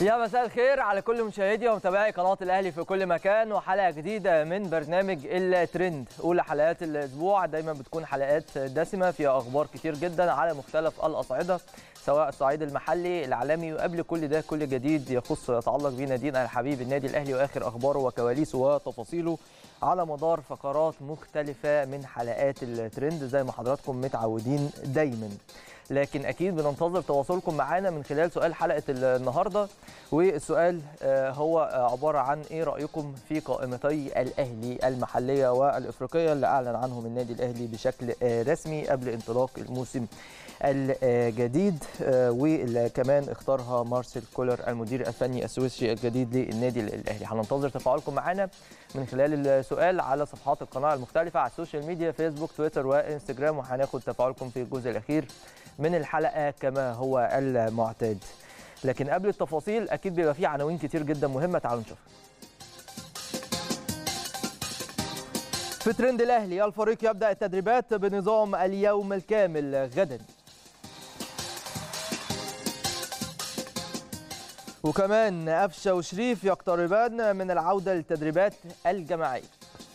يا مساء الخير على كل مشاهدي ومتابعي قناة الأهلي في كل مكان، وحلقة جديدة من برنامج الترند. أولى حلقات الأسبوع دايما بتكون حلقات دسمة فيها أخبار كتير جدا على مختلف الأصعدة، سواء الصعيد المحلي العالمي، وقبل كل ده كل جديد يخص يتعلق بنادينا الحبيب النادي الأهلي وآخر أخباره وكواليسه وتفاصيله على مدار فقرات مختلفة من حلقات الترند زي ما حضراتكم متعودين دايما. لكن أكيد بننتظر تواصلكم معنا من خلال سؤال حلقة النهاردة، والسؤال هو عبارة عن إيه رأيكم في قائمتي الأهلي المحلية والإفريقية اللي أعلن عنهم النادي الأهلي بشكل رسمي قبل انطلاق الموسم الجديد، واللي كمان اختارها مارسيل كولر المدير الفني السويسري الجديد للنادي الأهلي. هننتظر تفاعلكم معنا من خلال السؤال على صفحات القناة المختلفة على السوشيال ميديا فيسبوك تويتر وانستجرام، وهناخد تفاعلكم في الجزء الأخير من الحلقة كما هو المعتاد. لكن قبل التفاصيل أكيد بيبقى فيه عناوين كتير جدا مهمة، تعالوا نشوفها. في ترند الأهلي، الفريق يبدأ التدريبات بنظام اليوم الكامل غدا. وكمان قفشه وشريف يقتربان من العودة للتدريبات الجماعية.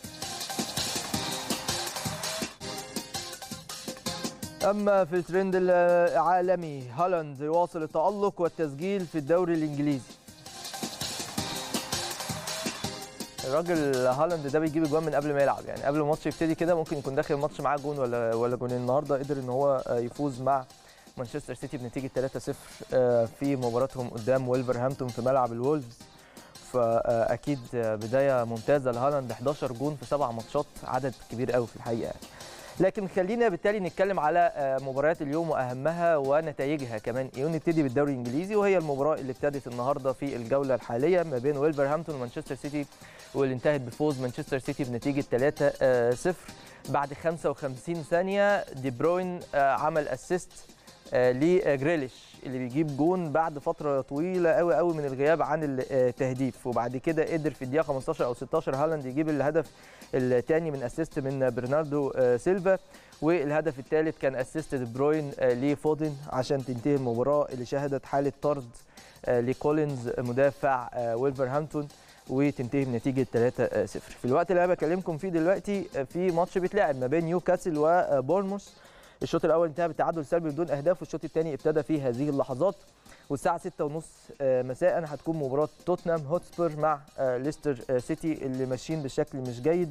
أما في الترند العالمي، هالاند يواصل التألق والتسجيل في الدوري الإنجليزي. الراجل هالاند ده بيجيب اجوان من قبل ما يلعب، يعني قبل الماتش يبتدي كده ممكن يكون داخل الماتش معاه جون ولا جونين. النهارده قدر ان هو يفوز مع مانشستر سيتي بنتيجه 3-0 في مباراتهم قدام ويلفرهامبتون في ملعب الولفز. فاكيد بدايه ممتازه لهالاند، 11 جون في 7 ماتشات، عدد كبير قوي في الحقيقه. لكن خلينا بالتالي نتكلم على مباريات اليوم واهمها ونتائجها كمان ايه، ونبتدي بالدوري الانجليزي، وهي المباراه اللي ابتدت النهارده في الجوله الحاليه ما بين ويلفرهامبتون ومانشستر سيتي، واللي انتهت بفوز مانشستر سيتي بنتيجه 3-0 بعد 55 ثانيه. دي بروين عمل اسيست لجريليش اللي بيجيب جون بعد فتره طويله قوي قوي من الغياب عن التهديف، وبعد كده قدر في الدقيقه 15 او 16 هالاند يجيب الهدف الثاني من اسيست من برناردو سيلفا، والهدف الثالث كان اسيست دي بروين لفودن عشان تنتهي المباراه اللي شهدت حاله طرد لكولينز مدافع ويلفرهامبتون وتنتهي بنتيجه 3-0. في الوقت اللي انا بكلمكم فيه دلوقتي في ماتش بيتلعب ما بين نيوكاسل وبورنموث. الشوط الاول انتهى بالتعادل سلبي بدون اهداف، والشوط الثاني ابتدى في هذه اللحظات. والساعه 6:30 مساء هتكون مباراه توتنهام هوتسبير مع ليستر سيتي اللي ماشيين بشكل مش جيد،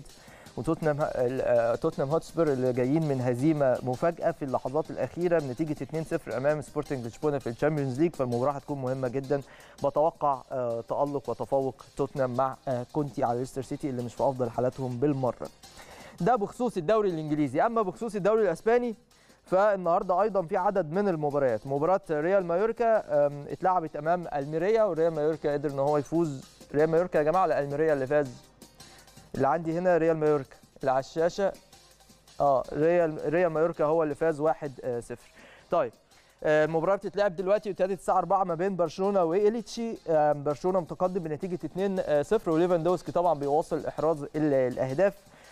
توتنهام هوتسبير اللي جايين من هزيمه مفاجاه في اللحظات الاخيره بنتيجه 2-0 امام سبورتنج لشبونه في الشامبيونز ليج. فالمباراه هتكون مهمه جدا، بتوقع تالق وتفوق توتنهام مع كونتي على ليستر سيتي اللي مش في افضل حالاتهم بالمره. ده بخصوص الدوري الانجليزي. اما بخصوص الدوري الاسباني فالنهارده ايضا في عدد من المباريات. مباراه ريال مايوركا اتلعبت امام الميريا، وريال مايوركا قدر ان هو يفوز. ريال مايوركا يا جماعه ولا الميريا اللي فاز؟ اللي عندي هنا ريال مايوركا اللي على الشاشه. ريال مايوركا هو اللي فاز 1-0. طيب المباراه بتتلعب دلوقتي وابتدت الساعه 4 ما بين برشلونه وإيليتشي. برشلونه متقدم بنتيجه 2-0، وليفاندوسكي طبعا بيواصل احراز الاهداف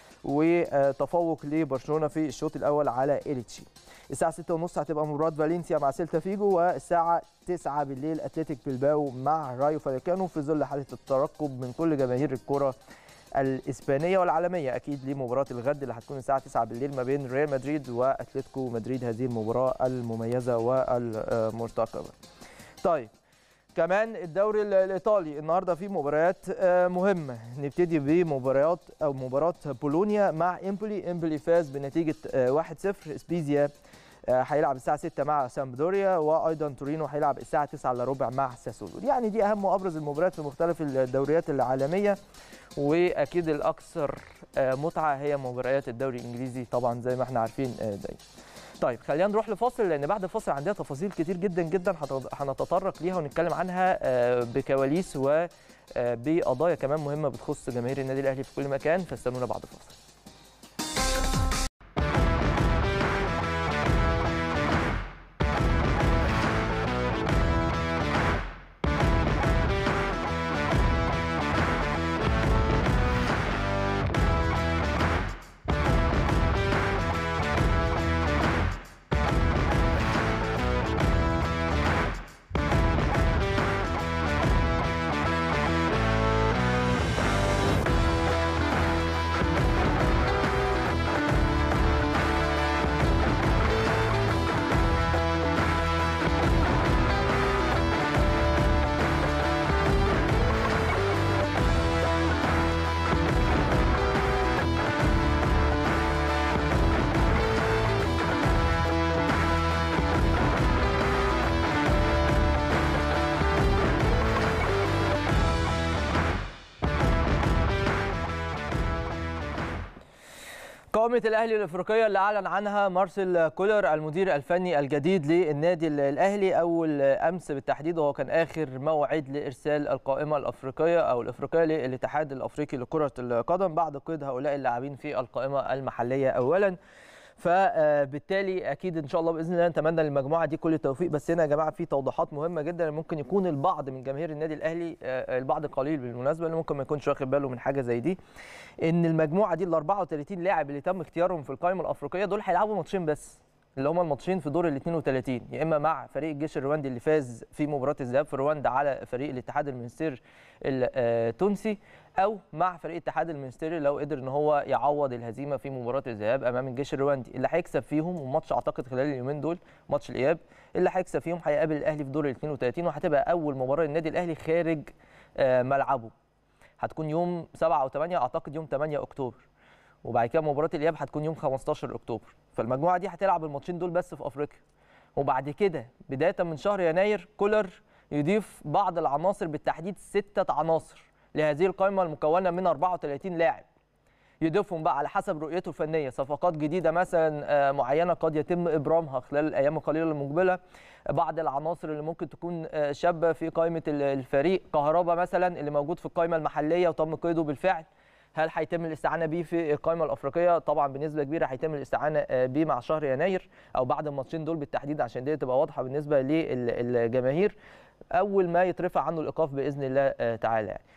وتفوق لبرشلونه في الشوط الاول على إيليتشي. الساعه 6:30 هتبقى مباراه فالنسيا مع سيلتا فيجو، والساعه 9 بالليل اتلتيك بلباو مع رايو فاليكانو في ظل حاله الترقب من كل جماهير الكره الاسبانيه والعالميه اكيد لمباراه الغد اللي هتكون الساعه 9 بالليل ما بين ريال مدريد واتلتيكو مدريد، هذه المباراه المميزه والمرتقبه. طيب كمان الدوري الايطالي النهارده فيه مباريات مهمه. نبتدي بمباراه بولونيا مع امبولي فاز بنتيجه 1-0. سبيزيا هيلعب الساعه 6 مع سامبدوريا، وايضا تورينو هيلعب الساعه 9:15 مع ساسولو. يعني دي اهم وابرز المباريات في مختلف الدوريات العالميه، واكيد الاكثر متعه هي مباريات الدوري الانجليزي طبعا زي ما احنا عارفين دايما. طيب خلينا نروح لفاصل، لان بعد الفاصل عندنا تفاصيل كتير جدا جدا هنتطرق ليها ونتكلم عنها بكواليس وبقضايا كمان مهمه بتخص جماهير النادي الاهلي في كل مكان، فاستنونا بعد الفاصل. قائمة الأهلي الأفريقية اللي أعلن عنها مارسيل كولر المدير الفني الجديد للنادي الأهلي أول أمس بالتحديد، وهو كان آخر موعد لإرسال القائمة الأفريقية أو الأفريقية للاتحاد الأفريقي لكرة القدم بعد قيد هؤلاء اللاعبين في القائمة المحلية أولا. فبالتالي اكيد ان شاء الله باذن الله نتمنى للمجموعه دي كل التوفيق. بس هنا يا جماعه في توضيحات مهمه جدا، ممكن يكون البعض من جماهير النادي الاهلي، البعض القليل بالمناسبه اللي ممكن ما يكونش واخد باله من حاجه زي دي، ان المجموعه دي ال 34 لاعب اللي تم اختيارهم في القائمه الافريقيه دول هيلعبوا ماتشين بس، اللي هم الماتشين في دور ال 32، يا اما مع فريق الجيش الرواندي اللي فاز في مباراه الذهاب في رواندا على فريق الاتحاد المنستير التونسي، او مع فريق الاتحاد المنستيري لو قدر ان هو يعوض الهزيمه في مباراه الذهاب امام الجيش الرواندي. اللي هيكسب فيهم، وماتش اعتقد خلال اليومين دول ماتش الاياب، اللي هيكسب فيهم هيقابل الاهلي في دور ال 32، وهتبقى اول مباراه للنادي الاهلي خارج ملعبه. هتكون يوم 7 او 8، اعتقد يوم 8 اكتوبر، وبعد كده مباراه الاياب هتكون يوم 15 اكتوبر. فالمجموعه دي هتلعب الماتشين دول بس في افريقيا، وبعد كده بدايه من شهر يناير كولر يضيف بعض العناصر، بالتحديد 6 عناصر لهذه القائمه المكونه من 34 لاعب، يضيفهم بقى على حسب رؤيته الفنيه، صفقات جديده مثلا معينه قد يتم ابرامها خلال الايام القليله المقبله، بعض العناصر اللي ممكن تكون شابه في قائمه الفريق، كهربا مثلا اللي موجود في القائمه المحليه وتم قيده بالفعل، هل هيتم الاستعانه بيه في القائمه الافريقيه؟ طبعا بنسبه كبيره هيتم الاستعانه بيه مع شهر يناير او بعد الماتشين دول بالتحديد، عشان دي تبقى واضحه بالنسبه للجماهير اول ما يترفع عنه الايقاف باذن الله تعالى يعني.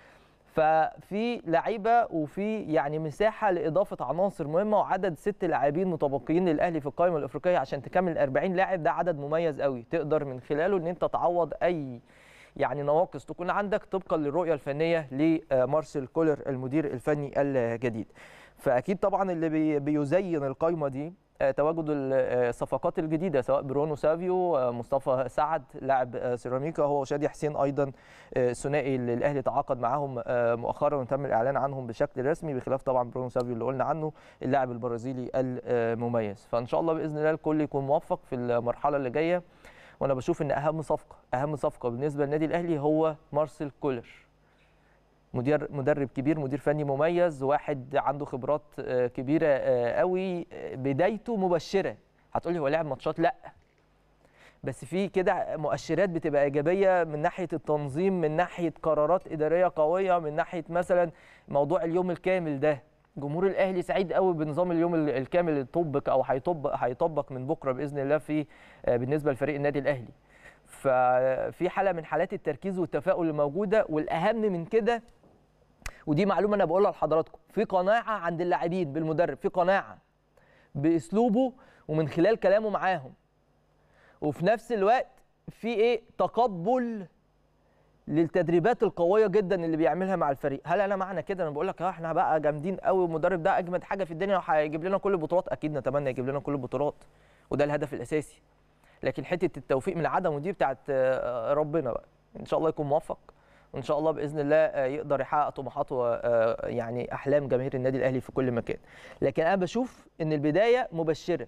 ففي لعيبه وفي يعني مساحه لاضافه عناصر مهمه، وعدد 6 لاعبين متبقيين للاهلي في القائمه الافريقيه عشان تكمل 40 لاعب، ده عدد مميز قوي تقدر من خلاله ان انت تعوض اي يعني نواقص تكون عندك طبقا للرؤيه الفنيه لمارسيل كولر المدير الفني الجديد. فاكيد طبعا اللي بيزين القائمه دي تواجد الصفقات الجديده، سواء برونو سافيو، مصطفى سعد لاعب سيراميكا، هو وشادي حسين ايضا الثنائي اللي الاهلي تعاقد معاهم مؤخرا وتم الاعلان عنهم بشكل رسمي، بخلاف طبعا برونو سافيو اللي قلنا عنه اللاعب البرازيلي المميز. فان شاء الله باذن الله الكل يكون موفق في المرحله اللي جايه، وانا بشوف ان اهم صفقه بالنسبه للنادي الاهلي هو مارسيل كولر، مدرب كبير، مدير فني مميز، واحد عنده خبرات كبيره قوي، بدايته مبشره. هتقولي هو لعب ماتشات؟ لا، بس في كده مؤشرات بتبقى ايجابيه من ناحيه التنظيم، من ناحيه قرارات اداريه قويه، من ناحيه مثلا موضوع اليوم الكامل ده. جمهور الاهلي سعيد قوي بنظام اليوم الكامل اللي طبق او هيطبق من بكره باذن الله في بالنسبه لفريق النادي الاهلي. ففي حاله من حالات التركيز والتفاؤل اللي موجوده، والاهم من كده ودي معلومه انا بقولها لحضراتكم، في قناعه عند اللاعبين بالمدرب، في قناعه باسلوبه ومن خلال كلامه معاهم، وفي نفس الوقت في تقبل للتدريبات القويه جدا اللي بيعملها مع الفريق. هل انا معنى كده انا بقول لك احنا بقى جامدين قوي والمدرب ده اجمد حاجه في الدنيا وهيجيب لنا كل البطولات؟ اكيد نتمنى يجيب لنا كل البطولات، وده الهدف الاساسي، لكن حته التوفيق من عدمه دي بتاعت ربنا بقى. ان شاء الله يكون موفق، وان شاء الله باذن الله يقدر يحقق طموحات يعني احلام جماهير النادي الاهلي في كل مكان. لكن انا بشوف ان البدايه مبشره،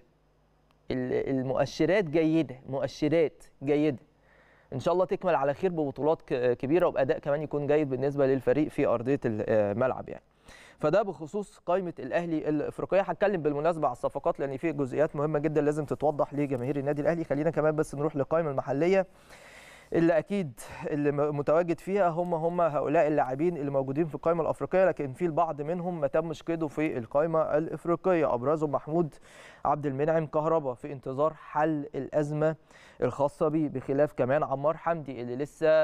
المؤشرات جيده، مؤشرات جيده، ان شاء الله تكمل على خير ببطولات كبيره وباداء كمان يكون جيد بالنسبه للفريق في ارضيه الملعب يعني. فده بخصوص قائمه الاهلي الافريقيه. هتكلم بالمناسبه على الصفقات لان في جزئيات مهمه جدا لازم تتوضح لجماهير النادي الاهلي. خلينا كمان بس نروح للقائمه المحليه اللي اكيد اللي متواجد فيها هم هؤلاء اللاعبين اللي موجودين في القائمه الافريقيه، لكن في البعض منهم ما تمش قيده في القائمه الافريقيه، ابرزهم محمود عبد المنعم كهربا في انتظار حل الازمه الخاصه به، بخلاف كمان عمار حمدي اللي لسه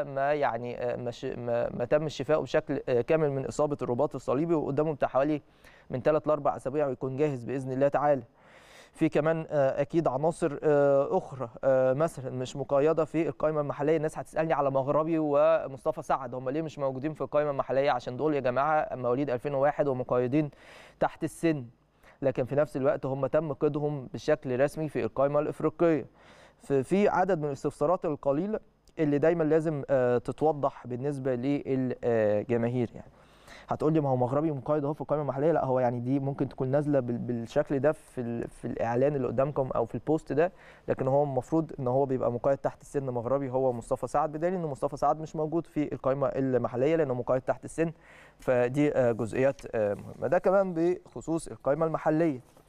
ما تم شفائه بشكل كامل من اصابه الرباط الصليبي، وقدامه بتاع حوالي من 3 ل 4 اسابيع ويكون جاهز باذن الله تعالى. في كمان اكيد عناصر اخرى مثلا مش مقيده في القائمه المحليه. الناس هتسالني على مغربي ومصطفى سعد، هم ليه مش موجودين في القائمه المحليه؟ عشان دول يا جماعه مواليد 2001 ومقيدين تحت السن، لكن في نفس الوقت هم تم قيدهم بشكل رسمي في القائمه الافريقيه. في عدد من الاستفسارات القليله اللي دايما لازم تتوضح بالنسبه للجماهير يعني. هتقول لي ما هو مغربي مقيد اهو في القائمه المحليه، لا هو يعني دي ممكن تكون نازله بالشكل ده في الاعلان اللي قدامكم او في البوست ده، لكن هو المفروض ان هو بيبقى مقيد تحت السن مغربي هو مصطفى سعد، بدليل ان مصطفى سعد مش موجود في القائمه المحليه لانه مقيد تحت السن. فدي جزئيات مهمه. ده كمان بخصوص القائمه المحليه.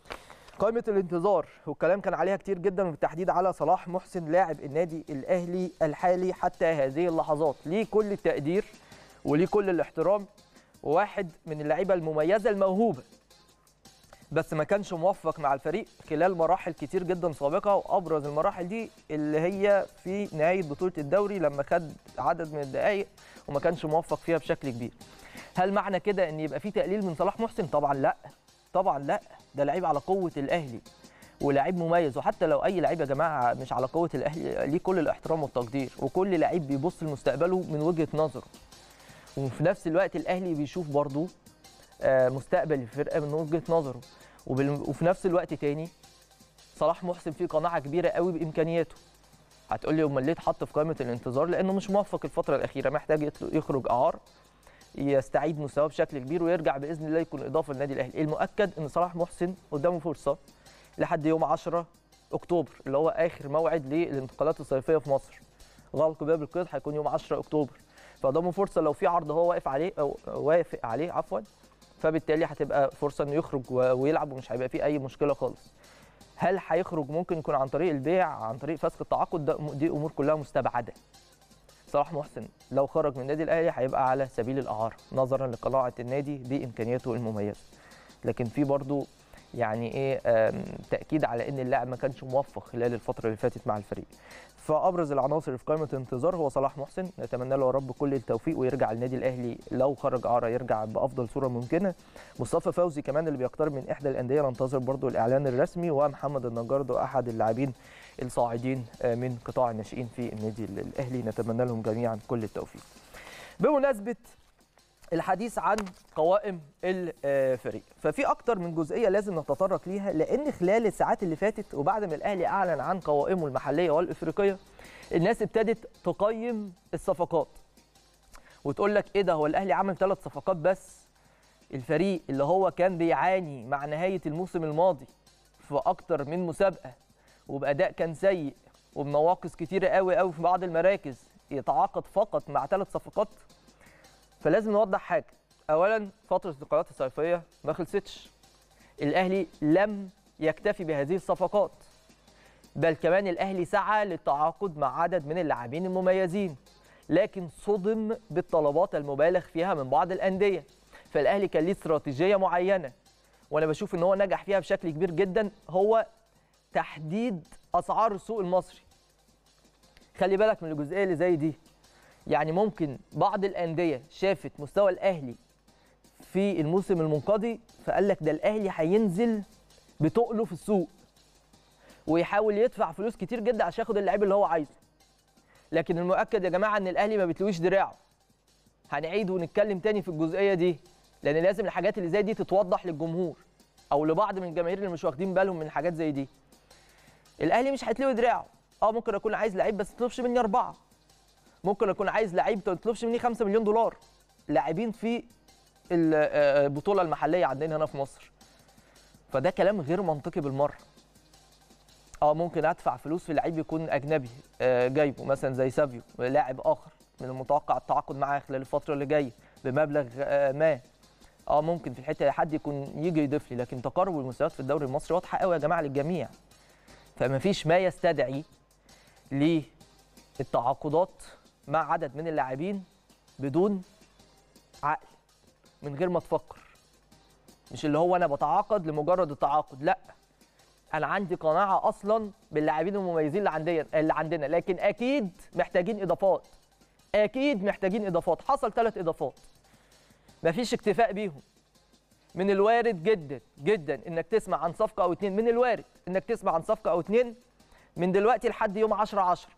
قائمة الانتظار والكلام كان عليها كتير جدا، وبالتحديد على صلاح محسن لاعب النادي الأهلي الحالي حتى هذه اللحظات. ليه كل التقدير وليه كل الاحترام، وواحد من اللعيبة المميزة الموهوبة، بس ما كانش موفق مع الفريق خلال مراحل كتير جدا سابقة، وأبرز المراحل دي اللي هي في نهاية بطولة الدوري لما خد عدد من الدقائق وما كانش موفق فيها بشكل كبير. هل معنى كده ان يبقى في تقليل من صلاح محسن؟ طبعا لا، طبعا لا، ده لعيب على قوه الاهلي ولاعيب مميز. وحتى لو اي لعيب يا جماعه مش على قوه الاهلي ليه كل الاحترام والتقدير، وكل لعيب بيبص لمستقبله من وجهه نظره، وفي نفس الوقت الاهلي بيشوف برضه مستقبل الفرقه من وجهه نظره، وفي نفس الوقت تاني صلاح محسن فيه قناعه كبيره قوي بامكانياته. هتقول لي امال ليه اتحط في قائمه الانتظار؟ لانه مش موفق الفتره الاخيره، محتاج يخرج اعار يستعيد مستواه بشكل كبير ويرجع باذن الله يكون اضافه للنادي الاهلي. المؤكد ان صلاح محسن قدامه فرصه لحد يوم 10 اكتوبر اللي هو اخر موعد للانتقالات الصيفيه في مصر. غلق باب القيد هيكون يوم 10 اكتوبر، فقدامه فرصه لو في عرض هو واقف عليه او وافق عليه عفوا، فبالتالي هتبقى فرصه انه يخرج ويلعب ومش هيبقى فيه اي مشكله خالص. هل هيخرج ممكن يكون عن طريق البيع، عن طريق فسخ التعاقد؟ دي امور كلها مستبعده. صلاح محسن لو خرج من النادي الاهلي هيبقى على سبيل الاعاره نظرا لقناعه النادي بامكانياته المميزه. لكن في برضو يعني ايه تاكيد على ان اللاعب ما كانش موفق خلال الفتره اللي فاتت مع الفريق. فابرز العناصر اللي في قائمه الانتظار هو صلاح محسن، نتمنى له يا رب كل التوفيق ويرجع النادي الاهلي لو خرج اعاره يرجع بافضل صوره ممكنه. مصطفى فوزي كمان اللي بيقترب من احدى الانديه ننتظر برضو الاعلان الرسمي، ومحمد النجار احد اللاعبين الصاعدين من قطاع الناشئين في النادي الاهلي، نتمنى لهم جميعا كل التوفيق. بمناسبه الحديث عن قوائم الفريق، ففي اكتر من جزئيه لازم نتطرق ليها، لان خلال الساعات اللي فاتت وبعد ما الاهلي اعلن عن قوائمه المحليه والافريقيه الناس ابتدت تقيم الصفقات وتقول لك ايه ده، هو الاهلي عمل 3 صفقات بس؟ الفريق اللي هو كان بيعاني مع نهايه الموسم الماضي في اكتر من مسابقه وباداء كان سيء وبنواقص كتيره قوي قوي في بعض المراكز يتعاقد فقط مع 3 صفقات؟ فلازم نوضح حاجه. اولا فتره الانتقالات الصيفيه ما خلصتش، الاهلي لم يكتفي بهذه الصفقات، بل كمان الاهلي سعى للتعاقد مع عدد من اللاعبين المميزين، لكن صدم بالطلبات المبالغ فيها من بعض الانديه. فالاهلي كان ليه استراتيجيه معينه وانا بشوف ان هو نجح فيها بشكل كبير جدا، هو تحديد اسعار السوق المصري. خلي بالك من الجزئيه اللي زي دي، يعني ممكن بعض الانديه شافت مستوى الاهلي في الموسم المنقضي فقال لك ده الاهلي هينزل بتقله في السوق ويحاول يدفع فلوس كتير جدا عشان ياخد اللعيب اللي هو عايزه. لكن المؤكد يا جماعه ان الاهلي ما بيتلويش دراعه. هنعيد ونتكلم تاني في الجزئيه دي، لان لازم الحاجات اللي زي دي تتوضح للجمهور او لبعض من الجماهير اللي مش واخدين بالهم من حاجات زي دي. الاهلي مش هيتلوي دراعه. ممكن اكون عايز لعيب بس ما تطلبش مني 4، ممكن اكون عايز لعيب ما تطلبش مني 5 مليون دولار. لاعبين في البطوله المحليه عندنا هنا في مصر، فده كلام غير منطقي بالمره. ممكن ادفع فلوس في لعيب يكون اجنبي جايبه مثلا زي سافيو، لاعب اخر من المتوقع التعاقد معاه خلال الفتره اللي جايه بمبلغ ما. ممكن في الحته حد يكون يجي يضيف لي، لكن تقارب المستويات في الدوري المصري واضحه قوي يا جماعه للجميع. فما فيش ما يستدعي للتعاقدات مع عدد من اللاعبين بدون عقل، من غير ما تفكر. مش اللي هو انا بتعاقد لمجرد التعاقد، لا، انا عندي قناعه اصلا باللاعبين المميزين اللي عندنا، لكن اكيد محتاجين اضافات، اكيد محتاجين اضافات. حصل 3 اضافات، مفيش اكتفاء بيهم. من الوارد جدا جدا انك تسمع عن صفقه او 2، من الوارد انك تسمع عن صفقه او 2 من دلوقتي لحد يوم 10/10.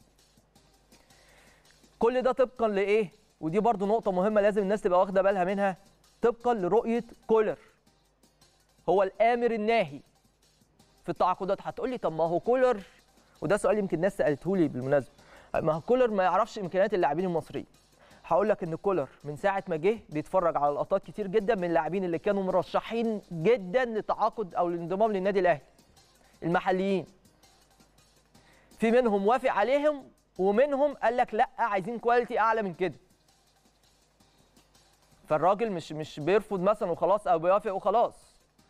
كل ده طبقا لايه؟ ودي برضو نقطه مهمه لازم الناس تبقى واخده بالها منها، طبقا لرؤيه كولر، هو الامر الناهي في التعاقدات. هتقول لي طب ما هو كولر، وده سؤال يمكن الناس سالته لي بالمناسبه، ما هو كولر ما يعرفش امكانيات اللاعبين المصريين. هقول لك ان كولر من ساعه ما جه بيتفرج على لقطات كتير جدا من اللاعبين اللي كانوا مرشحين جدا للتعاقد او الانضمام للنادي الاهلي المحليين. في منهم وافق عليهم ومنهم قال لك لا عايزين كواليتي اعلى من كده. فالراجل مش بيرفض مثلا وخلاص او بيوافق وخلاص.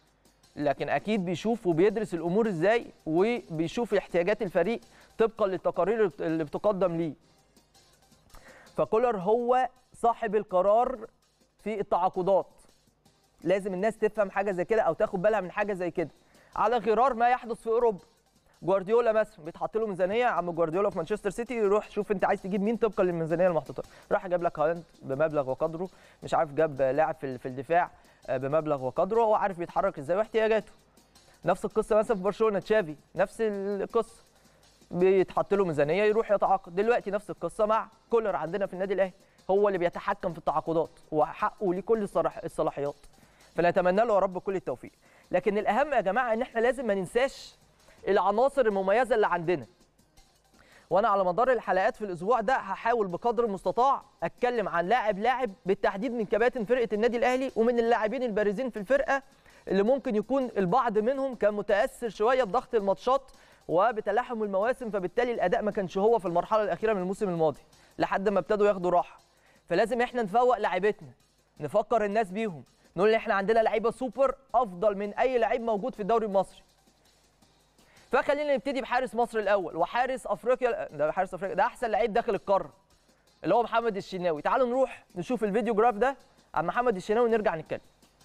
لكن اكيد بيشوف وبيدرس الامور ازاي، وبيشوف احتياجات الفريق طبقا للتقارير اللي بتقدم ليه. فكولر هو صاحب القرار في التعاقدات. لازم الناس تفهم حاجه زي كده او تاخد بالها من حاجه زي كده، على غرار ما يحدث في اوروبا. جوارديولا مثلا بيتحط له ميزانيه، عم جوارديولا في مانشستر سيتي يروح شوف انت عايز تجيب مين طبقا للميزانيه المحطوطه، راح جاب لك هالاند بمبلغ وقدره، مش عارف جاب لاعب في الدفاع بمبلغ وقدره، هو عارف بيتحرك ازاي واحتياجاته. نفس القصه مثلا في برشلونه، تشافي نفس القصه، بيتحط له ميزانيه يروح يتعاقد. دلوقتي نفس القصه مع كولر عندنا في النادي الاهلي، هو اللي بيتحكم في التعاقدات وحقه ليه كل الصلاحيات، فنتمنى له يا رب كل التوفيق. لكن الاهم يا جماعه ان احنا لازم ما ننساش العناصر المميزه اللي عندنا. وانا على مدار الحلقات في الاسبوع ده هحاول بقدر المستطاع اتكلم عن لاعب بالتحديد من كباتن فرقه النادي الاهلي ومن اللاعبين البارزين في الفرقه، اللي ممكن يكون البعض منهم كان متاثر شويه بضغط الماتشات وبتلاحم المواسم، فبالتالي الاداء ما كانش هو في المرحله الاخيره من الموسم الماضي لحد ما ابتدوا ياخدوا راحه. فلازم احنا نفوق لاعيبتنا، نفكر الناس بيهم، نقول ان احنا عندنا لعيبه سوبر افضل من اي لعيب موجود في الدوري المصري. فخلينا نبتدي بحارس مصر الاول وحارس افريقيا. ده حارس افريقيا، ده احسن لعيب داخل القاره اللي هو محمد الشناوي. تعالوا نروح نشوف الفيديو جراف ده عن محمد الشناوي ونرجع نتكلم.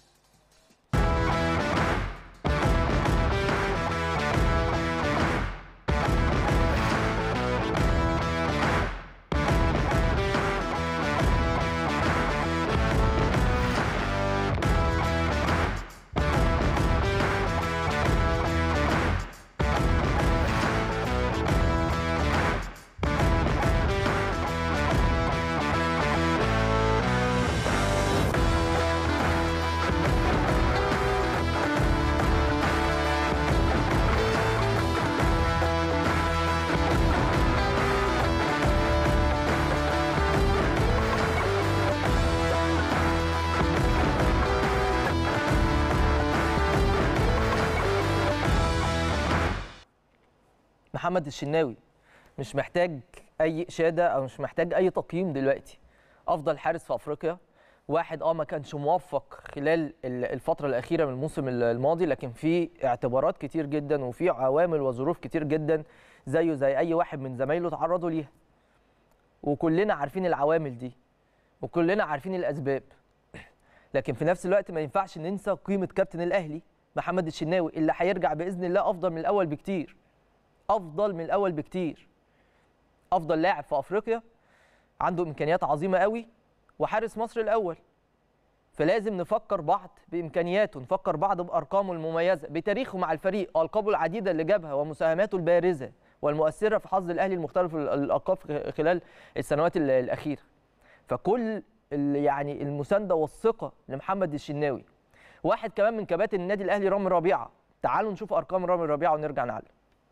محمد الشناوي مش محتاج اي اشاده او مش محتاج اي تقييم دلوقتي. افضل حارس في افريقيا، واحد ما كانش موفق خلال الفتره الاخيره من الموسم الماضي، لكن في اعتبارات كتير جدا وفي عوامل وظروف كتير جدا زيه زي اي واحد من زمايله تعرضوا ليها، وكلنا عارفين العوامل دي وكلنا عارفين الاسباب. لكن في نفس الوقت ما ينفعش ننسى قيمه كابتن الاهلي محمد الشناوي اللي هيرجع باذن الله افضل من الاول بكتير، افضل من الاول بكتير. افضل لاعب في افريقيا، عنده امكانيات عظيمه قوي، وحارس مصر الاول. فلازم نفكر بعض بامكانياته، نفكر بعض بارقامه المميزه، بتاريخه مع الفريق، القابه العديده اللي جابها ومساهماته البارزه والمؤثره في حظ الاهلي المختلف الالقاب خلال السنوات الاخيره. فكل يعني المسانده والثقه لمحمد الشناوي. واحد كمان من كباتن النادي الاهلي رامي ربيعه. تعالوا نشوف ارقام رامي ربيعه ونرجع نعلم.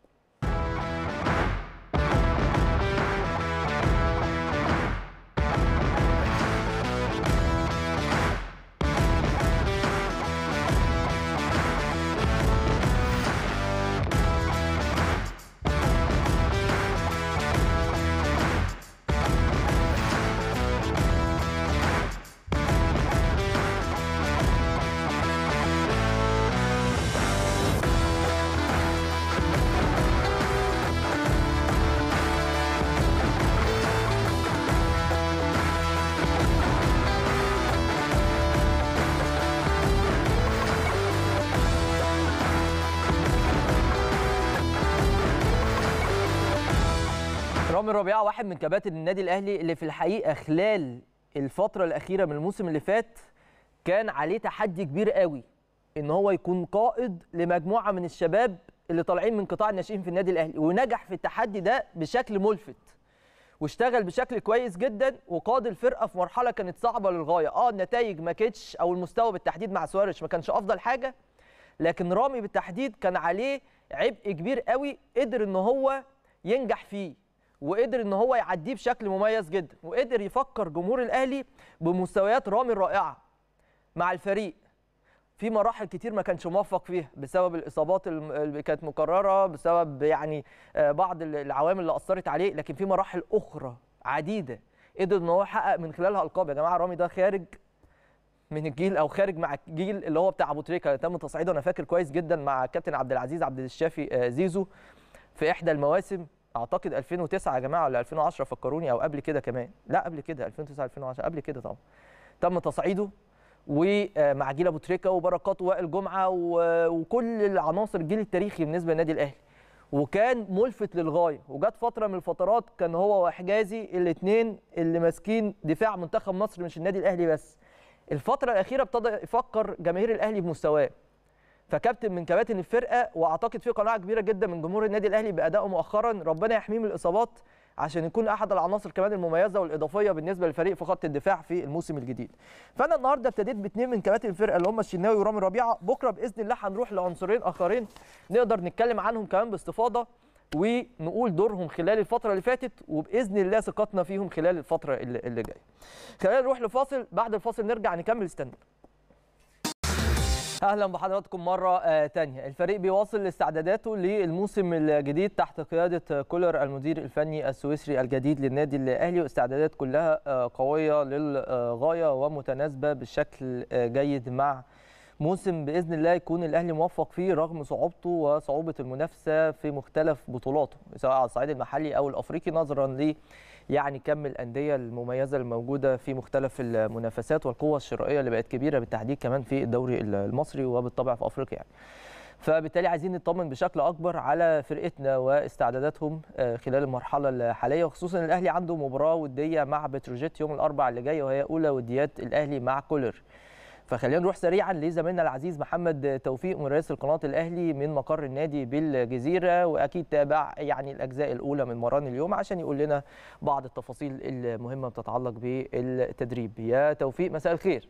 رامي ربيعه واحد من كباتن النادي الاهلي اللي في الحقيقه خلال الفتره الاخيره من الموسم اللي فات كان عليه تحدي كبير قوي ان هو يكون قائد لمجموعه من الشباب اللي طالعين من قطاع الناشئين في النادي الاهلي، ونجح في التحدي ده بشكل ملفت واشتغل بشكل كويس جدا وقاد الفرقه في مرحله كانت صعبه للغايه. النتائج ما كانتش او المستوى بالتحديد مع سواريش ما كانش افضل حاجه، لكن رامي بالتحديد كان عليه عبء كبير قوي قدر ان هو ينجح فيه، وقدر ان هو يعديه بشكل مميز جدا، وقدر يفكر جمهور الاهلي بمستويات رامي الرائعه مع الفريق في مراحل كتير ما كانش موفق فيها بسبب الاصابات اللي كانت مكرره، بسبب يعني بعض العوامل اللي اثرت عليه، لكن في مراحل اخرى عديده قدر ان هو يحقق من خلالها القاب. يا جماعه رامي ده خارج من الجيل او خارج مع الجيل اللي هو بتاع ابو تريكه اللي تم تصعيده. انا فاكر كويس جدا مع كابتن عبد العزيز عبد الشافي زيزو في احدى المواسم، اعتقد 2009 يا جماعه ولا 2010 فكروني، او قبل كده كمان، لا قبل كده 2009 2010 قبل كده طبعا، تم تصعيده ومع جيل ابو تريكه وبركات ووائل جمعه وكل العناصر الجيل التاريخي بالنسبه للنادي الاهلي، وكان ملفت للغايه. وجت فتره من الفترات كان هو وحجازي الاثنين اللي ماسكين دفاع منتخب مصر مش النادي الاهلي بس. الفتره الاخيره ابتدى يفكر جماهير الاهلي بمستواه، فكابتن من كباتن الفرقه، واعتقد في قناعه كبيره جدا من جمهور النادي الاهلي بادائه مؤخرا، ربنا يحميه من الاصابات عشان يكون احد العناصر كمان المميزه والاضافيه بالنسبه للفريق في خط الدفاع في الموسم الجديد. فانا النهارده ابتديت باثنين من كباتن الفرقه اللي هم الشناوي ورامي ربيعه، بكره باذن الله هنروح لعنصرين اخرين نقدر نتكلم عنهم كمان باستفاضه ونقول دورهم خلال الفتره اللي فاتت، وباذن الله ثقتنا فيهم خلال الفتره اللي جايه. خلينا نروح لفاصل، بعد الفاصل نرجع نكمل. استنى. اهلا بحضراتكم مره ثانيه. الفريق بيواصل استعداداته للموسم الجديد تحت قياده كولر المدير الفني السويسري الجديد للنادي الاهلي، واستعدادات كلها قويه للغايه ومتناسبه بشكل جيد مع موسم باذن الله يكون الاهلي موفق فيه رغم صعوبته وصعوبه المنافسه في مختلف بطولاته سواء على الصعيد المحلي او الافريقي، نظرا ل يعني كم الانديه المميزه الموجوده في مختلف المنافسات والقوه الشرائيه اللي بقت كبيره بالتحديد كمان في الدوري المصري وبالطبع في افريقيا يعني. فبالتالي عايزين نطمن بشكل اكبر على فرقتنا واستعداداتهم خلال المرحله الحاليه، وخصوصا الاهلي عنده مباراه وديه مع بتروجيت يوم الاربعاء اللي جاي، وهي اولى وديات الاهلي مع كولر. فخلينا نروح سريعا لزميلنا العزيز محمد توفيق مراسل قناه الاهلي من مقر النادي بالجزيره، واكيد تابع يعني الاجزاء الاولى من مران اليوم عشان يقول لنا بعض التفاصيل المهمه بتتعلق بالتدريب. يا توفيق مساء الخير.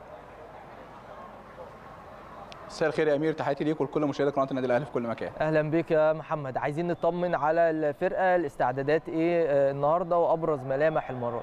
مساء الخير يا امير، تحياتي ليك ولكل مشاهدي قناه النادي الاهلي في كل مكان. اهلا بك يا محمد. عايزين نطمن على الفرقه، الاستعدادات ايه النهارده وابرز ملامح المران؟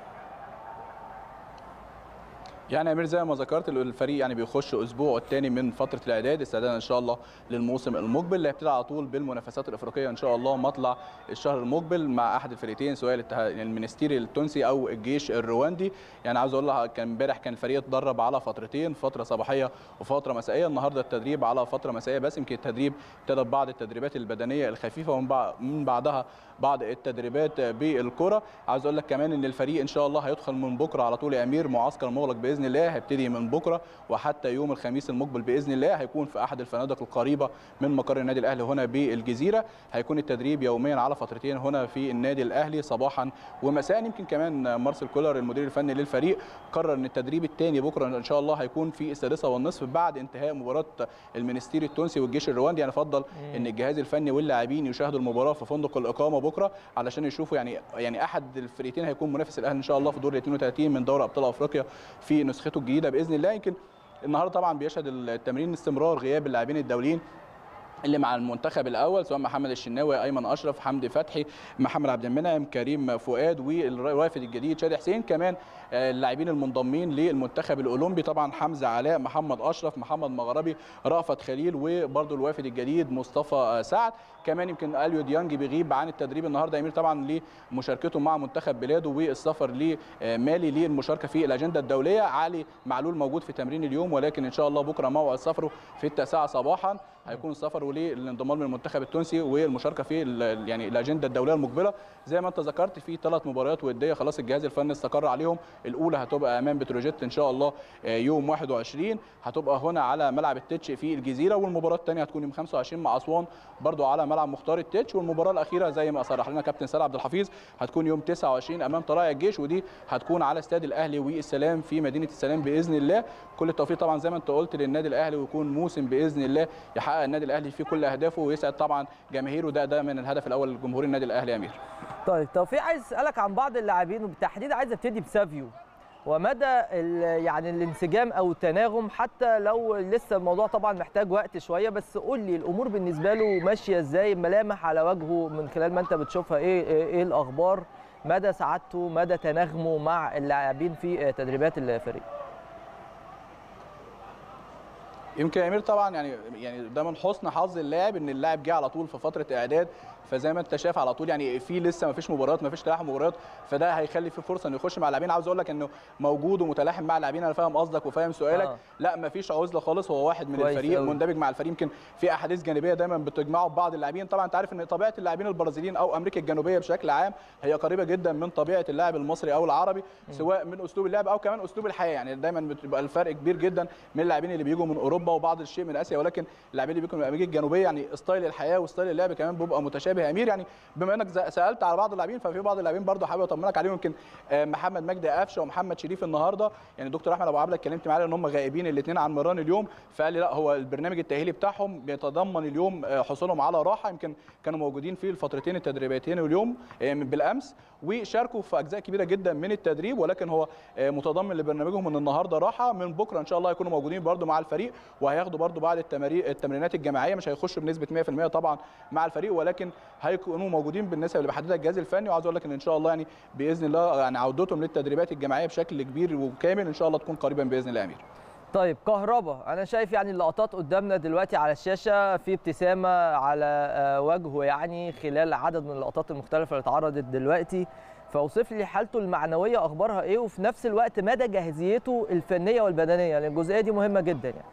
يعني يا امير زي ما ذكرت الفريق يعني بيخش اسبوع الثاني من فتره الاعداد استعدادا ان شاء الله للموسم المقبل اللي هيبتدي على طول بالمنافسات الافريقيه ان شاء الله مطلع الشهر المقبل مع احد الفريقين سواء المنستيري التونسي او الجيش الرواندي. يعني عاوز اقول لك كان امبارح كان الفريق اتدرب على فترتين، فتره صباحيه وفتره مسائيه. النهارده التدريب على فتره مسائيه بس، يمكن التدريب ابتدى ببعض التدريبات البدنيه الخفيفه ومن بعدها بعض التدريبات بالكره. عاوز اقول لك كمان ان الفريق ان شاء الله هيدخل من بكره على طول يا امير معسكر مغلق باذن الله، هيبتدي من بكره وحتى يوم الخميس المقبل باذن الله هيكون في احد الفنادق القريبه من مقر النادي الاهلي هنا بالجزيره. هيكون التدريب يوميا على فترتين هنا في النادي الاهلي صباحا ومساء. يمكن كمان مارسيل كولر المدير الفني للفريق قرر ان التدريب الثاني بكره ان شاء الله هيكون في السادسه والنصف بعد انتهاء مباراه المنستيري التونسي والجيش الرواندي. يعني فضل ان الجهاز الفني واللاعبين يشاهدوا المباراه في فندق الاقامه بكره علشان يشوفوا يعني احد الفريقين هيكون منافس الاهلي ان شاء الله في دور ال 32 من دوري ابطال افريقيا في نسخته الجديده باذن الله. يمكن النهارده طبعا بيشهد التمرين استمرار غياب اللاعبين الدوليين اللي مع المنتخب الاول سواء محمد الشناوي، ايمن اشرف، حمدي فتحي، محمد عبد المنعم، كريم فؤاد، والوافد الجديد شادي حسين. كمان اللاعبين المنضمين للمنتخب الاولمبي طبعا حمزه علاء، محمد اشرف، محمد مغربي، رأفت خليل، وبرده الوافد الجديد مصطفى سعد. كمان يمكن اليو ديانج بيغيب عن التدريب النهارده يا امير طبعا لمشاركته مع منتخب بلاده والسفر لمالي للمشاركه في الاجنده الدوليه. علي معلول موجود في تمرين اليوم ولكن ان شاء الله بكره موعد سفره في 9 صباحا هيكون سفره للانضمام للمنتخب التونسي والمشاركه في يعني الاجنده الدوليه المقبله. زي ما انت ذكرت في 3 مباريات وديه خلاص الجهاز الفني استقر عليهم. الاولى هتبقى امام بتروجيت ان شاء الله يوم 21 هتبقى هنا على ملعب التتش في الجزيره، والمباراه الثانيه هتكون يوم 25 مع اسوان برضو على ملعب مختار التتش، والمباراه الاخيره زي ما صرح لنا كابتن سيد عبد الحفيظ هتكون يوم 29 امام طلائع الجيش، ودي هتكون على استاد الاهلي والسلام في مدينه السلام باذن الله. كل التوفيق طبعا زي ما انت قلت للنادي الاهلي ويكون موسم باذن الله يحقق النادي الاهلي في كل اهدافه ويسعد طبعا جماهيره، ده من الهدف الاول لجمهور النادي الاهلي يا امير. طيب توفيق، عايز اسالك عن بعض اللاعبين وبالتحديد عايز ابتدي بسافيو ومدى يعني الانسجام او التناغم، حتى لو لسه الموضوع طبعا محتاج وقت شويه، بس قول لي الامور بالنسبه له ماشيه ازاي، ملامح على وجهه من خلال ما انت بتشوفها ايه الاخبار، مدى سعادته، مدى تناغمه مع اللاعبين في تدريبات الفريق. يمكن يا امير طبعا يعني ده من حسن حظ اللاعب ان اللاعب جه على طول في فتره اعداد، فزي ما انت شايف على طول يعني في لسه ما فيش مباريات، ما فيش تلاحم مباريات، فده هيخلي فيه فرصه انه يخش مع اللاعبين. عاوز اقول لك انه موجود ومتلاحم مع اللاعبين. انا فاهم قصدك وفاهم سؤالك. لا ما فيش عزله خالص، هو واحد من الفريق مندمج مع الفريق. يمكن في احاديث جانبيه دايما بتجمعه ببعض اللاعبين. طبعا انت عارف ان طبيعه اللاعبين البرازيليين او امريكا الجنوبيه بشكل عام هي قريبه جدا من طبيعه اللاعب المصري او العربي، سواء من اسلوب اللعب او كمان اسلوب الحياه. يعني دايما بتبقى الفرق كبير جدا من اللاعبين اللي بيجوا من اوروبا وبعض الشيء من اسيا، ولكن اللاعبين اللي بيجوا من امريكا الجنوبيه يعني ستايل الحياه وستايل اللعب كمان بيبقى متشابه. يا امير يعني بما انك سالت على بعض اللاعبين، ففي بعض اللاعبين برضه حابب اطمنك عليهم. يمكن محمد مجدي قفشه ومحمد شريف النهارده يعني دكتور احمد ابو عبله اتكلمت معاه ان هم غائبين الاثنين عن مران اليوم، فقال لي لا هو البرنامج التاهيلي بتاعهم بيتضمن اليوم حصولهم على راحه. يمكن كانوا موجودين في الفترتين التدريبيتين واليوم بالامس وشاركوا في اجزاء كبيره جدا من التدريب، ولكن هو متضمن لبرنامجهم ان النهارده راحه. من بكره ان شاء الله هيكونوا موجودين برضه مع الفريق، وهياخدوا برضه بعض التمرينات الجماعيه. مش هيخشوا بنسبه 100% طبعا مع الفريق، ولكن هيكونوا موجودين بالنسبه اللي بيحددها الجهاز الفني. وعاوز اقول لك ان شاء الله يعني باذن الله يعني عودتهم للتدريبات الجماعيه بشكل كبير وكامل ان شاء الله تكون قريبا باذن الله يا امير. طيب كهربا، انا شايف يعني اللقطات قدامنا دلوقتي على الشاشه، في ابتسامه على وجهه يعني خلال عدد من اللقطات المختلفه اللي اتعرضت دلوقتي، فاوصف لي حالته المعنويه اخبارها ايه، وفي نفس الوقت مدى جاهزيته الفنيه والبدنيه، لان الجزئيه دي مهمه جدا يعني.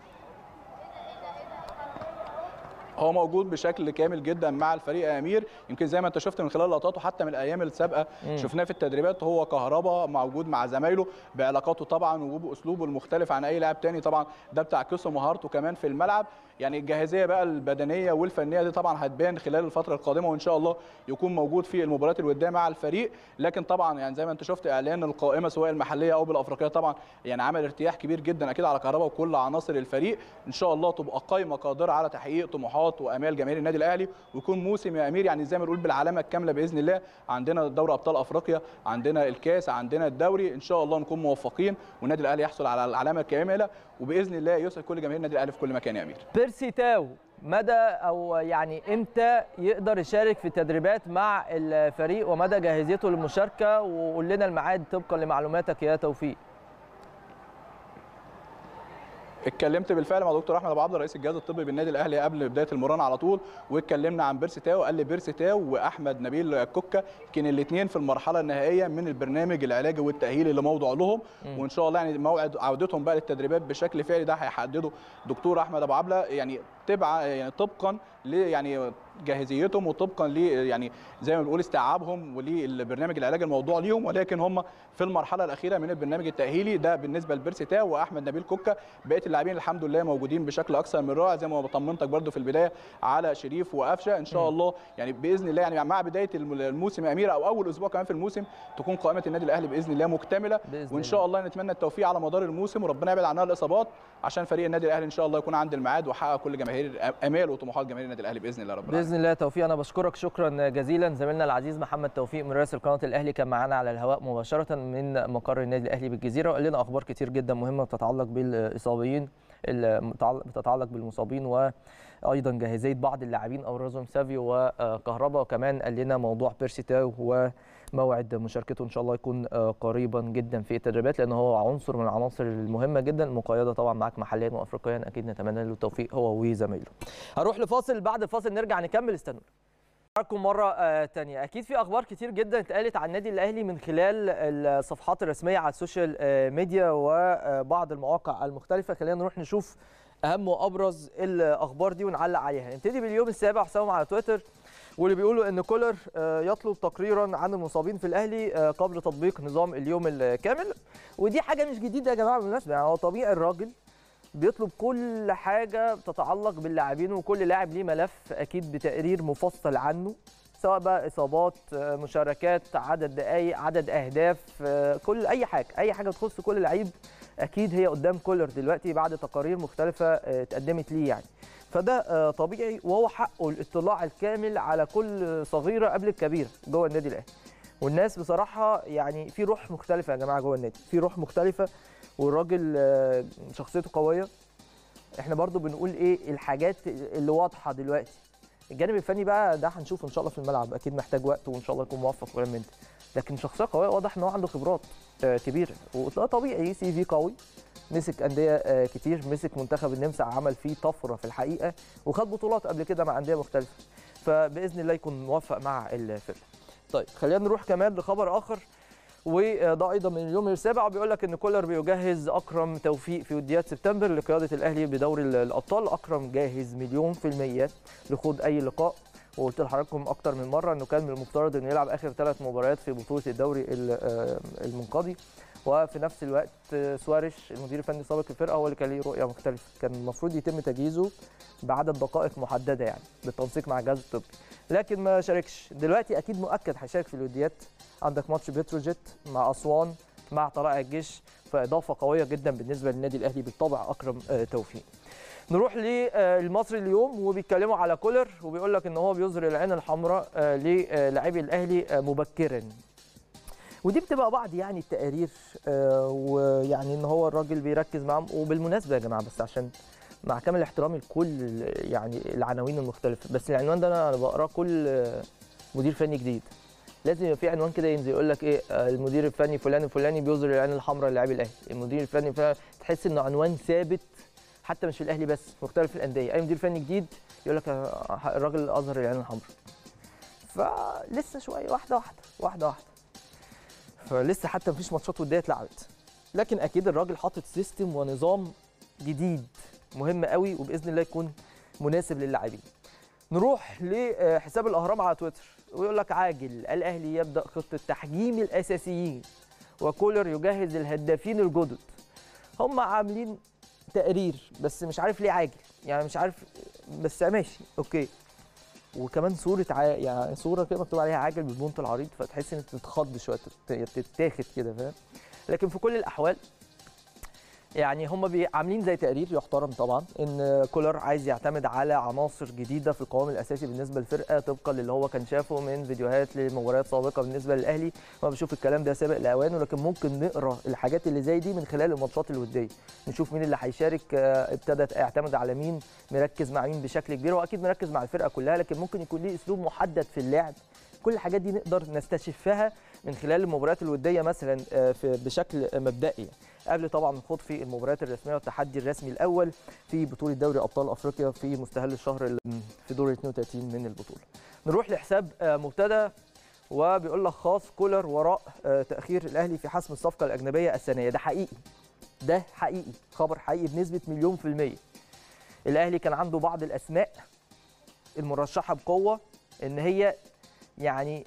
هو موجود بشكل كامل جدا مع الفريق يا امير. يمكن زي ما انت شفت من خلال لقطاته حتى من الايام السابقه شفناه في التدريبات، هو كهربا موجود مع زمايله بعلاقاته طبعا وباسلوبه المختلف عن اي لاعب تاني. طبعا ده بتعكسه مهارته كمان في الملعب. يعني الجاهزيه بقى البدنيه والفنيه دي طبعا هتبان خلال الفتره القادمه، وان شاء الله يكون موجود في المباريات الوديه مع الفريق. لكن طبعا يعني زي ما انت شفت اعلان القائمه سواء المحليه او بالافريقيه طبعا يعني عمل ارتياح كبير جدا اكيد على كهربا وكل عناصر الفريق. ان شاء الله تبقى قائمه قادره على تحقيق طموحات وامال جماهير النادي الاهلي، ويكون موسم يا امير يعني زي ما نقول بالعلامه الكامله باذن الله. عندنا دوري ابطال افريقيا، عندنا الكاس، عندنا الدوري، ان شاء الله نكون موفقين والنادي الاهلي يحصل على العلامه الكامله، وباذن الله يسعد كل جماهير النادي الاهلي في كل مكان يا امير. بيرسي تاو مدى او يعني امتى يقدر يشارك في التدريبات مع الفريق ومدى جاهزيته للمشاركه، وقول لنا الميعاد طبقا لمعلوماتك يا توفيق. اتكلمت بالفعل مع دكتور احمد ابو عبله رئيس الجهاز الطبي بالنادي الاهلي قبل بدايه المران على طول، واتكلمنا عن بيرسي تاو. قال لي بيرسي تاو واحمد نبيل كوكا كان الاثنين في المرحله النهائيه من البرنامج العلاجي والتاهيلي اللي موضوع لهم، وان شاء الله يعني موعد عودتهم بقى للتدريبات بشكل فعلي ده هيحدده دكتور احمد ابو عبله يعني طبقا يعني جاهزيتهم وطبقا ل يعني زي ما بنقول استيعابهم وللبرنامج العلاجي الموضوع ليهم، ولكن هم في المرحله الاخيره من البرنامج التاهيلي ده بالنسبه لبيرسي تاو واحمد نبيل كوكا. بقيه اللاعبين الحمد لله موجودين بشكل اكثر من رائع، زي ما طمنتك برده في البدايه على شريف وقفشه. ان شاء الله يعني باذن الله يعني مع بدايه الموسم يا امير او اول اسبوع كمان في الموسم تكون قائمه النادي الاهلي باذن الله مكتمله، وان شاء الله نتمنى التوفيق على مدار الموسم وربنا يبعد عنها الاصابات عشان فريق النادي الاهلي ان شاء الله يكون عند الميعاد ويحقق كل جماهير امال وطموحات جماهير النادي الاهلي باذن الله رب العالمين. باذن الله توفيق. انا بشكرك شكرا جزيلا زميلنا العزيز محمد توفيق مراسل قناه الاهلي، كان معانا على الهواء مباشره من مقر النادي الاهلي بالجزيره، وقال لنا اخبار كتير جدا مهمه بتتعلق بالاصابيين بتتعلق بالمصابين وايضا جاهزيه بعض اللاعبين ابرزهم سافيو وكهربا، وكمان قال لنا موضوع بيرسي تاو وموعد مشاركته ان شاء الله يكون قريبا جدا في التدريبات، لانه هو عنصر من العناصر المهمه جدا المقيده طبعا معاك محليا وافريقيا، اكيد نتمنى له التوفيق هو وزمايله. هروح لفاصل، بعد الفاصل نرجع نكمل، استنوا معاكم مره ثانيه. اكيد في اخبار كتير جدا اتقالت عن النادي الاهلي من خلال الصفحات الرسميه على السوشيال ميديا وبعض المواقع المختلفه. خلينا نروح نشوف اهم وابرز الاخبار دي ونعلق عليها. نبتدي باليوم السابع حسابهم على تويتر، واللي بيقولوا ان كولر يطلب تقريرا عن المصابين في الاهلي قبل تطبيق نظام اليوم الكامل، ودي حاجه مش جديده يا جماعه بالمناسبه، يعني هو طبيعي الراجل بيطلب كل حاجه تتعلق باللاعبين، وكل لاعب ليه ملف اكيد بتقرير مفصل عنه، سواء بقى اصابات، مشاركات، عدد دقائق، عدد اهداف، كل اي حاجه تخص كل لعيب اكيد هي قدام كولر دلوقتي بعد تقارير مختلفه اتقدمت ليه يعني. فده طبيعي وهو حقه الاطلاع الكامل على كل صغيره قبل الكبيره جوه النادي الاهلي. والناس بصراحه يعني في روح مختلفه يا جماعه جوه النادي، في روح مختلفه، والراجل شخصيته قويه. احنا برضو بنقول ايه الحاجات اللي واضحه دلوقتي، الجانب الفني بقى ده هنشوفه ان شاء الله في الملعب، اكيد محتاج وقت وان شاء الله يكون موفق وكلام من ده. لكن شخصيه قويه، واضح ان هو عنده خبرات كبيره، وده طبيعي. سي في قوي، مسك انديه كتير، مسك منتخب النمسا عمل فيه طفره في الحقيقه، وخد بطولات قبل كده مع انديه مختلفه، فباذن الله يكون موفق مع الفرقه. طيب خلينا نروح كمان لخبر اخر، وده ايضا من اليوم السابع، بيقول لك ان كولر بيجهز اكرم توفيق في وديات سبتمبر لقياده الاهلي بدوري الابطال. اكرم جاهز 100% لخوض اي لقاء، وقلت لحضراتكم اكتر من مره انه كان من المفترض انه يلعب اخر 3 مباريات في بطوله الدوري المنقضي. وفي نفس الوقت سواريش المدير الفني السابق للفرقه هو اللي كان ليه رؤيه مختلفه، كان المفروض يتم تجهيزه بعدد دقائق محدده يعني بالتنسيق مع الجهاز الطبي، لكن ما شاركش. دلوقتي اكيد مؤكد هيشارك في الوديات، عندك ماتش بتروجيت مع اسوان مع طلائع الجيش، فاضافه قويه جدا بالنسبه للنادي الاهلي بالطبع اكرم توفيق. نروح للمصري اليوم، وبيتكلموا على كولر وبيقول لك ان هو بيظهر العين الحمراء للاعبي الاهلي مبكرا، ودي بتبقى بعض يعني التقارير، ويعني ان هو الراجل بيركز معاهم. وبالمناسبه يا جماعه، بس عشان مع كامل احترامي لكل يعني العناوين المختلفه، بس العنوان ده انا بقراه كل مدير فني جديد، لازم يبقى في عنوان كده ينزل يقول لك ايه، المدير الفني فلان الفلاني بيظهر العين الحمراء للاعبي الاهلي، المدير الفني تحس انه عنوان ثابت، حتى مش في الاهلي بس، في مختلف الانديه، اي مدير فني جديد يقول لك الراجل اظهر العين الحمراء. فلسه شويه، واحده واحده، فلسه حتى مفيش ماتشات وديه اتلعبت، لكن اكيد الراجل حاطط سيستم ونظام جديد مهم قوي، وباذن الله يكون مناسب للاعبين. نروح لحساب الاهرام على تويتر، ويقول لك عاجل الاهلي يبدا خطه تحجيم الاساسيين وكولر يجهز الهدافين الجدد. هم عاملين تقرير بس مش عارف ليه عاجل، يعني مش عارف، بس ماشي اوكي. وكمان صوره يعني صوره كده مكتوب عليها عاجل بالبونت العريض، فتحس انك تتخض شويه، تتاخد كده، فاهم؟ لكن في كل الاحوال يعني هم عاملين زي تقرير يحترم طبعا، ان كولر عايز يعتمد على عناصر جديده في القوام الاساسي بالنسبه للفرقه، طبقا للي هو كان شافه من فيديوهات لمباريات سابقه بالنسبه للاهلي. ما بشوف الكلام ده سابق لاوانه، لكن ممكن نقرا الحاجات اللي زي دي من خلال الماتشات الوديه، نشوف مين اللي هيشارك، ابتدى يعتمد على مين، مركز مع مين بشكل كبير. هو اكيد مركز مع الفرقه كلها، لكن ممكن يكون ليه اسلوب محدد في اللعب. كل الحاجات دي نقدر نستشفها من خلال المباريات الوديه مثلا بشكل مبدئي، قبل طبعا الخوض في المباريات الرسميه والتحدي الرسمي الاول في بطوله دوري ابطال افريقيا في مستهل الشهر في دور 32 من البطوله. نروح لحساب مبتدى، وبيقول لك خاص كولر وراء تاخير الاهلي في حسم الصفقه الاجنبيه الثانيه. ده حقيقي، ده حقيقي، خبر حقيقي بنسبه 100%. الاهلي كان عنده بعض الاسماء المرشحه بقوه ان هي يعني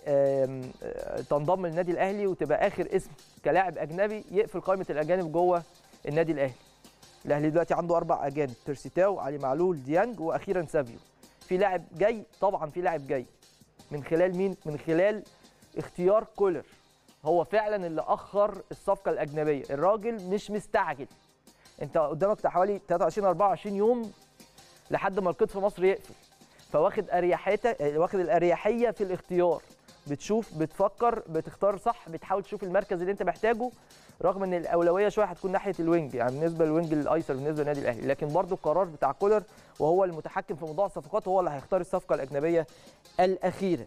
تنضم للنادي الاهلي وتبقى اخر اسم كلاعب اجنبي يقفل قائمه الاجانب جوه النادي الاهلي. الاهلي دلوقتي عنده 4 اجانب، بيرسيتاو، علي معلول، ديانج، واخيرا سافيو. في لاعب جاي، طبعا في لاعب جاي من خلال مين؟ من خلال اختيار كولر. هو فعلا اللي اخر الصفقه الاجنبيه، الراجل مش مستعجل. انت قدامك حوالي 23 24 يوم لحد ما القيد في مصر يقفل، فواخد واخد الاريحيه في الاختيار، بتشوف، بتفكر، بتختار صح، بتحاول تشوف المركز اللي انت محتاجه، رغم ان الاولويه شويه هتكون ناحيه الوينج، يعني بالنسبه للوينج الايسر بالنسبه للنادي الاهلي، لكن برضو القرار بتاع كولر وهو المتحكم في موضوع الصفقات، هو اللي هيختار الصفقه الاجنبيه الاخيره.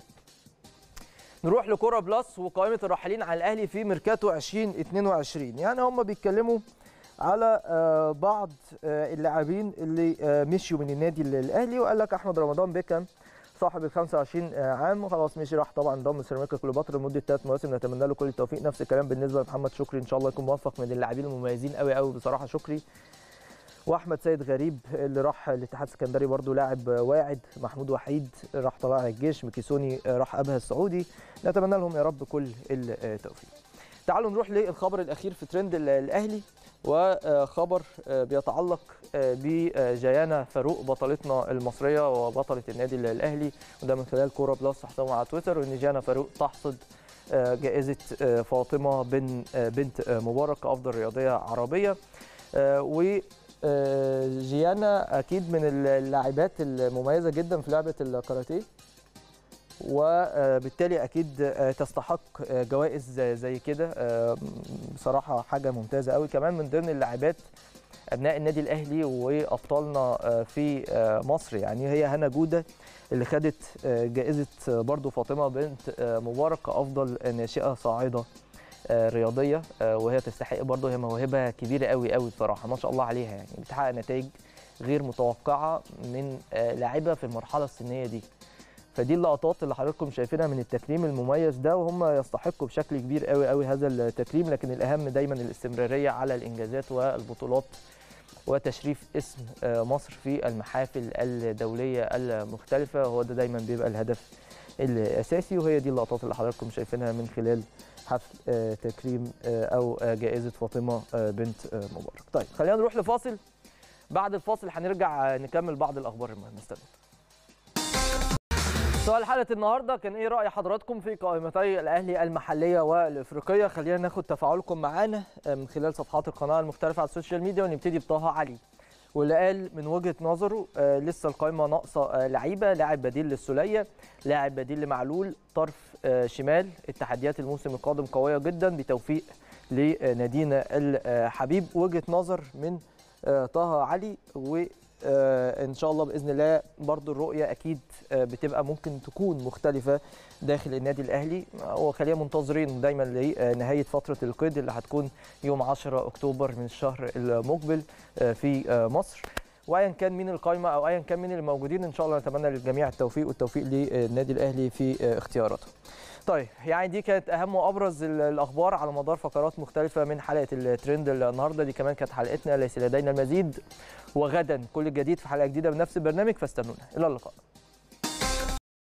نروح لكوره بلس وقائمه الراحلين على الاهلي في ميركاتو 2022. يعني هم بيتكلموا على بعض اللاعبين اللي مشيوا من النادي الاهلي، وقال لك احمد رمضان بيكهام صاحب ال 25 عام وخلاص مشي، راح طبعا ضم سيراميكا كليوباترا لمده 3 مواسم، نتمنى له كل التوفيق. نفس الكلام بالنسبه لمحمد شكري، ان شاء الله يكون موفق، من اللاعبين المميزين قوي قوي بصراحه شكري. واحمد سيد غريب اللي راح الاتحاد السكندري برضو لاعب واعد. محمود وحيد راح طلائع الجيش. مكيسوني راح ابها السعودي، نتمنى لهم يا رب كل التوفيق. تعالوا نروح للخبر الاخير في ترند الاهلي، وخبر بيتعلق بجيانا فاروق بطلتنا المصريه وبطله النادي الاهلي، وده من خلال كوره بلس حسابهم على تويتر، وان جيانا فاروق تحصد جائزه فاطمه بنت مبارك كافضل رياضيه عربيه. وجيانا اكيد من اللاعبات المميزه جدا في لعبه الكاراتيه، وبالتالي اكيد تستحق جوائز زي كده، بصراحه حاجه ممتازه قوي. كمان من ضمن اللاعبات ابناء النادي الاهلي وابطالنا في مصر. يعني هي هنا جوده اللي خدت جائزه برضو فاطمه بنت مبارك كافضل ناشئه صاعده رياضيه، وهي تستحق برضو، هي موهبه كبيره قوي قوي بصراحه، ما شاء الله عليها. يعني بتحقق نتائج غير متوقعه من لاعبه في المرحله السنيه دي. فدي اللقطات اللي حضراتكم شايفينها من التكريم المميز ده، وهم يستحقوا بشكل كبير قوي قوي هذا التكريم. لكن الاهم دايما الاستمراريه على الانجازات والبطولات وتشريف اسم مصر في المحافل الدوليه المختلفه، هو ده دايما بيبقى الهدف الاساسي. وهي دي اللقطات اللي حضراتكم شايفينها من خلال حفل تكريم او جائزه فاطمه بنت مبارك. طيب خلينا نروح لفاصل، بعد الفاصل هنرجع نكمل بعض الاخبار المهمه. استنوا. سؤال حلقة النهارده كان ايه رأي حضراتكم في قائمتي الاهلي المحلية والافريقية؟ خلينا ناخد تفاعلكم معانا من خلال صفحات القناة المختلفة على السوشيال ميديا، ونبتدي بطه علي واللي قال من وجهة نظره لسه القائمة ناقصة لعيبة، لاعب بديل للسولية، لاعب بديل لمعلول طرف شمال. التحديات الموسم القادم قوية جدا، بتوفيق لنادينا الحبيب. وجهة نظر من طه علي، وإن شاء الله بإذن الله برضو الرؤية أكيد بتبقى ممكن تكون مختلفة داخل النادي الأهلي، وخلينا منتظرين دايما لنهاية فترة القيد اللي هتكون يوم 10 أكتوبر من الشهر المقبل في مصر. وايا كان مين القائمه او ايا كان مين اللي موجودين، ان شاء الله نتمنى للجميع التوفيق والتوفيق للنادي الاهلي في اختياراته. طيب يعني دي كانت اهم وابرز الاخبار على مدار فقرات مختلفه من حلقه الترند النهارده. دي كمان كانت حلقتنا، ليس لدينا المزيد، وغدا كل الجديد في حلقه جديده بنفس البرنامج، فاستنونا. الى اللقاء.